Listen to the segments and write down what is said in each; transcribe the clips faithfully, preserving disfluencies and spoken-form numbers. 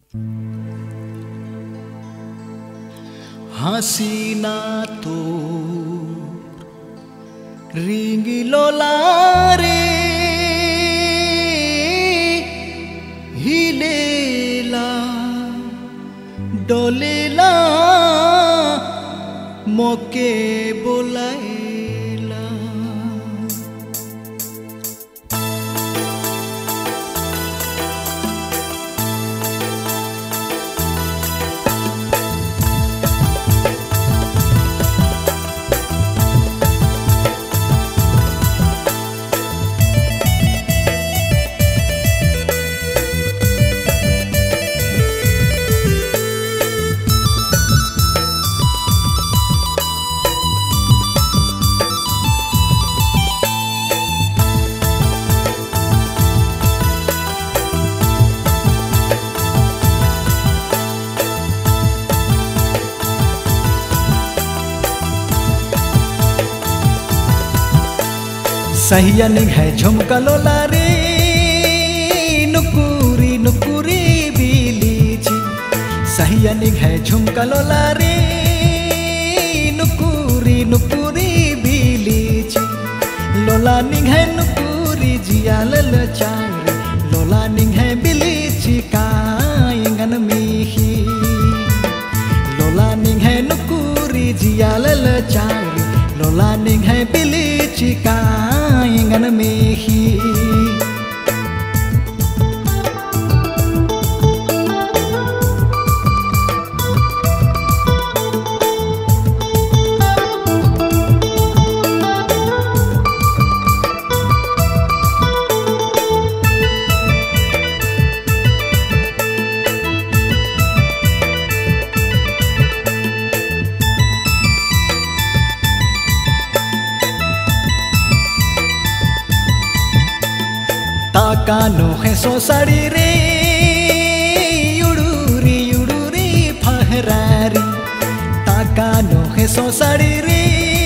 হাসিনা তো রিঙ্গিলোলা রে হিলেলা ডলেলা মকে বোলাইলা सहिया निघे झुमका लोला रे नुकुरी नुकुरी बिलीची सहिया निघे झुमका लोला रे नुकुरी नुकुरी बिलीची लोला निघे नुकुरी जिया ललचारे लोला निघे बिलीची कायंगन मिही लोला निघे नुकुरी जिया ललचारे लोला निघे बिलीची कायंगन मिही ताकानो है सो साड़ी रे युडूरी युडूरी फहरारी ताकानो है सो साड़ी रे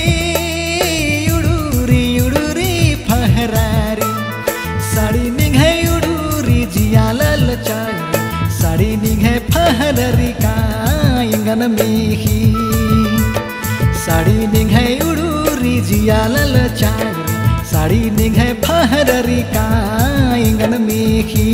युडूरी युडूरी फहरारी साड़ी निघे युडूरी जिया ललचारी साड़ी निघे फहरारी कायंगन मिही साड़ी निघे युडूरी जिया ललचारी साड़ी निघे फहरारी कायंगन मिही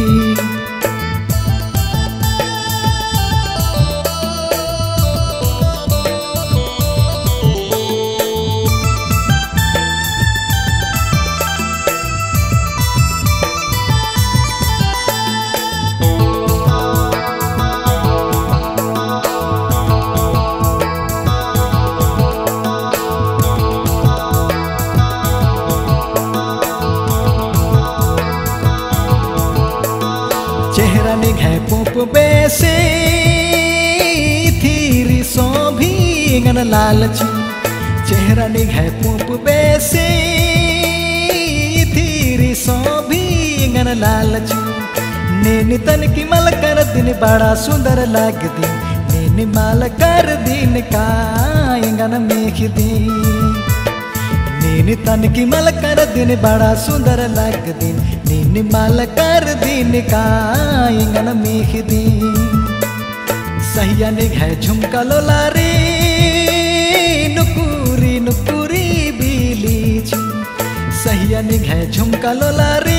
चेहरा निघे पुप बेसे थीरी सो भी गन लालची चेहरा निघे पुप बेसे थीरी सो भी गन लालची नेनी तन की मल कर दिन बड़ा सुंदर लगदी नेनी माल कर दिन कायंगन मिही नीनी तन की मल कर दिन बड़ा सुंदर लगदी नीनी माल कर दिन कायंगन मिही सहिया निघे झुमका लोला रे नुकुरी नुकुरी बिलीची सहिया निघे झुमका लोला रे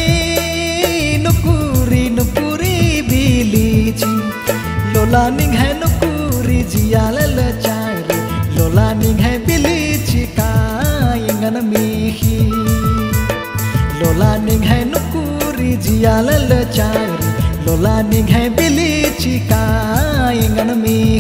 नुकुरी नुकुरी बिलीची लोला निघे नुकुरी जिया ललचारी लोला निघे बिलीची कायंगन मिही लोला निघे नुकुरी जिया ललचारी लोला निघे बिलीची कायंगन मिही